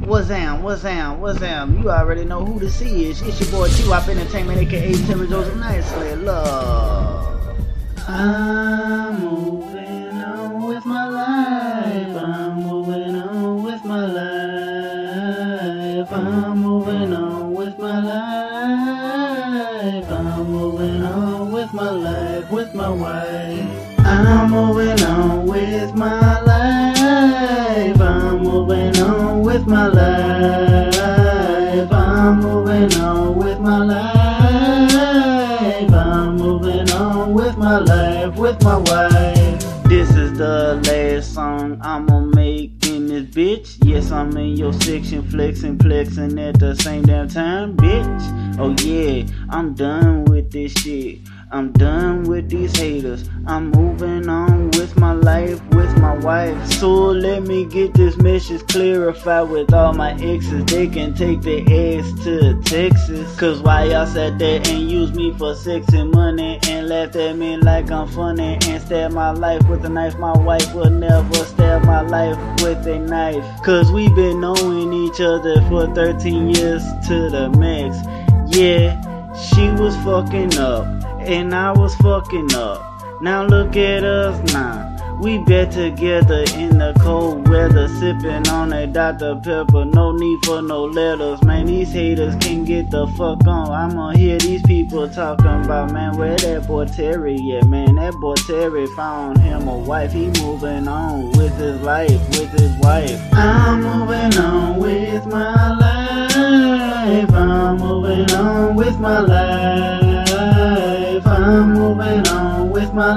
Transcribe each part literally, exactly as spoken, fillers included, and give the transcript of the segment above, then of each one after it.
What's down? What's down? What's down? You already know who this is. It's your boy T-Wop Entertainment, aka Terry Joseph Nicely. Love. I'm moving on with my life. I'm moving on with my life. I'm moving on with my life. I'm moving on with my life, with my wife. I'm moving on with my life. I'm moving on with my life. I'm moving on with my life. I'm moving on with my life, with my wife. This is the last song I'ma make in this bitch. Yes, I'm in your section, flexing, flexing at the same damn time, bitch. Oh yeah, I'm done with this shit. I'm done with these haters. I'm moving on with my life, with my wife. So let me get this message clarified with all my exes. They can take their ass to Texas. Cause why y'all sat there and used me for sex and money and laughed at me like I'm funny and stabbed my life with a knife? My wife will never stab my life with a knife. Cause we been knowing each other for thirteen years to the max. Yeah, she was fucking up and I was fucking up. Now look at us now. We back together in the cold weather, sipping on a Doctor Pepper. No need for no letters, man. These haters can get the fuck on. I'ma hear these people talking about, man, where that boy Terry at, man? That boy Terry found him a wife. He moving on with his life, with his wife. I'm moving on with my life. I'm moving on with my life. I'm moving on with my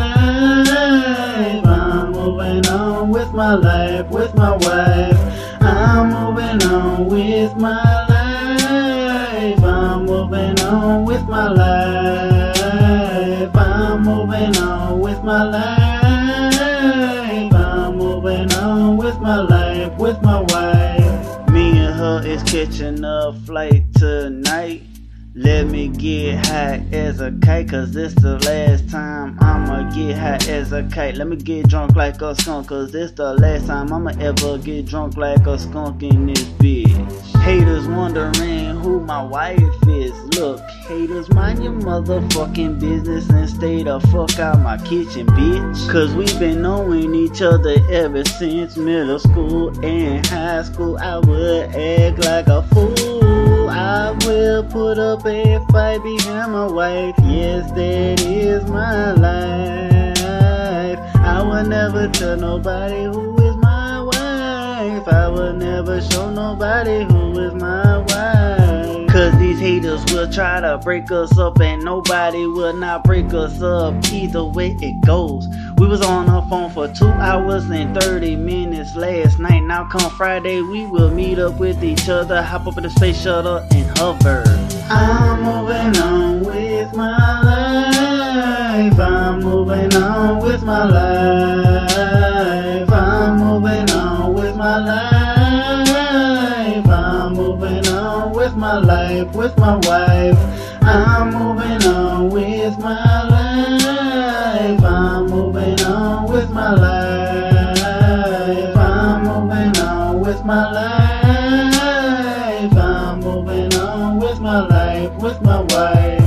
life. I'm moving on with my life, with my wife. I'm moving on with my life. I'm moving on with my life. I'm moving on with my life. I'm moving on with my life, with my wife. Me and her is catching a flight tonight. Let me get high as a kite, cause this the last time I'ma get high as a kite. Let me get drunk like a skunk, cause this the last time I'ma ever get drunk like a skunk in this bitch. Haters wondering who my wife is. Look, haters, mind your motherfucking business and stay the fuck out my kitchen, bitch. Cause we been knowing each other ever since middle school and high school. I would act like a fool. I will put up a fight behind my wife. Yes, that is my life. I will never tell nobody who is my wife. I will never show nobody who is my wife. Cause these haters will try to break us up and nobody will not break us up. Either way it goes. We was on her phone for two hours and thirty minutes last night. Now come Friday we will meet up with each other, hop up in the space shuttle and hover. I'm moving on with my life. I'm moving on with my life. I'm moving on with my life. I'm moving on with my life, with my wife. I'm moving on with my life. I'm moving on with my life. I'm moving on with my life. I'm moving on with my life, with my wife.